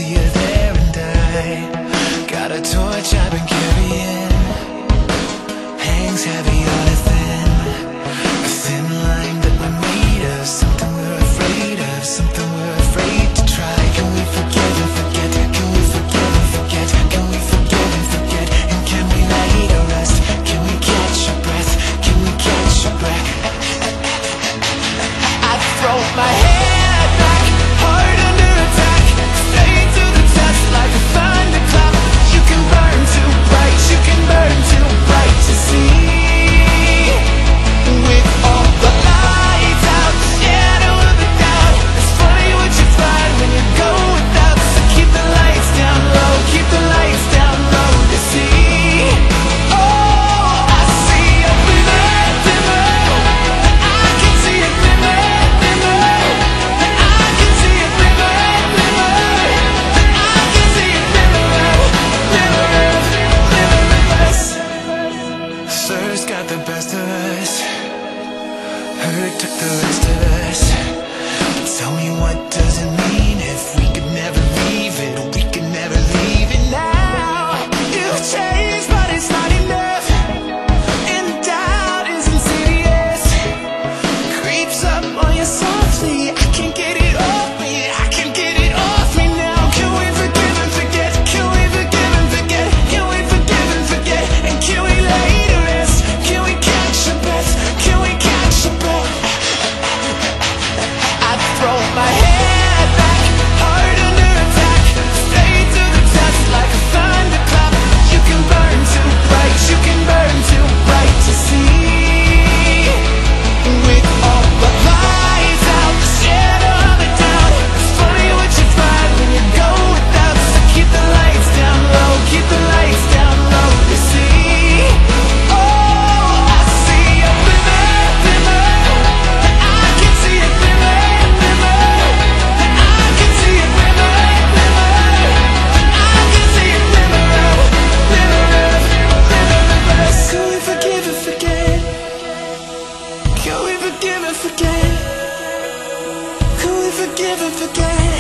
you there and die. Got a torch I've been carrying, hangs heavy on a thin line that we're made of. Something we're afraid of, something we're afraid to try. Can we forgive and forget? Can we forgive and forget? Can we forgive and forget? And can we lay to rest? Can we catch a breath? Can we catch a breath? I throw my head back, heart under attack, straight to the test like a thunderclap. You can burn too bright, you can burn too bright to see. With all the lights out, the shadow of a doubt. It's funny what you find when you go without. So keep the lights down low, keep the lights down low to see. Oh, I see a glimmer, glimmer. I can see a glimmer, glimmer. I can see a glimmer, glimmer. I can see a glimmer, glimmer, glimmer. Sirs got the best of us. Hurt took the rest of us. Tell me, what does it mean if we could never leave it? We could never leave it now. You've changed, but it's not enough. And the doubt is insidious. Creeps up on you softly. I can't get it off me. I can't get it off me now. Can we forgive and forget? Can we forgive and forget? Can we forgive and forget? And can we lay to rest? Can we catch a breath? Can we catch a breath? I throw my head back, heart under attack, straight to the test like a thunderclap. You can burn too bright, you can burn too bright to see. With all the lights out, the shadow of a doubt. It's funny what you find when you go without. So keep the lights down low, keep the lights down low to see. Oh, I see a glimmer, glimmer. I can see a glimmer, glimmer. I can see a glimmer, glimmer. I can see a glimmer, glimmer, glimmer. Can we forgive and forget? Can we forgive and forget? Can we forgive and forget?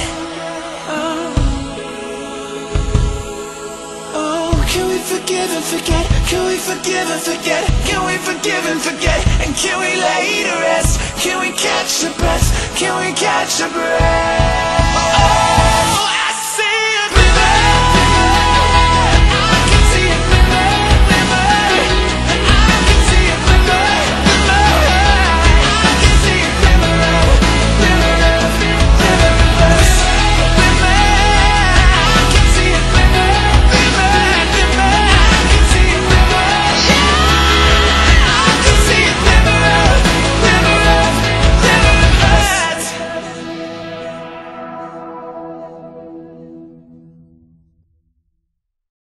Oh, can we forgive and forget? Can we forgive and forget? Can we forgive and forget? And can we lay to rest? Can we catch a breath? Can we catch a breath?